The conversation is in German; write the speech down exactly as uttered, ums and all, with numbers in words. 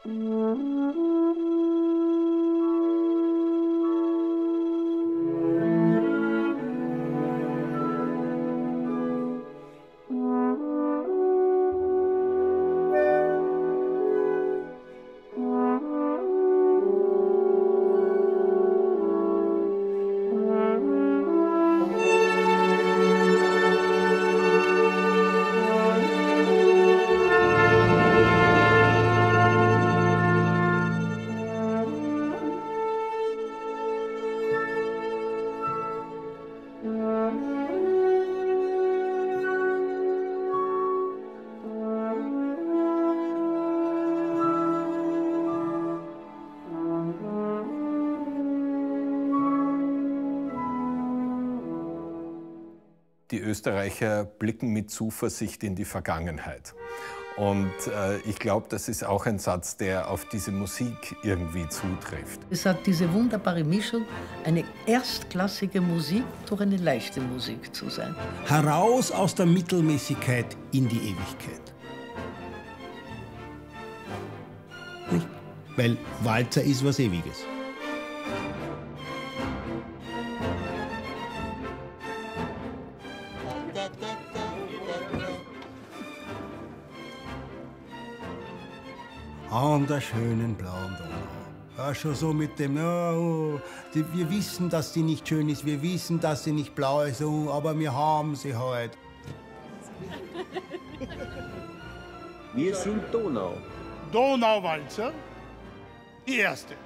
Die Österreicher blicken mit Zuversicht in die Vergangenheit. Und äh, ich glaube, das ist auch ein Satz, der auf diese Musik irgendwie zutrifft. Es hat diese wunderbare Mischung, eine erstklassige Musik durch eine leichte Musik zu sein. Heraus aus der Mittelmäßigkeit in die Ewigkeit. Nicht? Weil Walzer ist was Ewiges. An der schönen blauen Donau. Ja, schon so mit dem, oh, die, wir wissen, dass sie nicht schön ist, wir wissen, dass sie nicht blau ist, oh, aber wir haben sie halt. Wir sind Donau. Donauwalzer, die erste.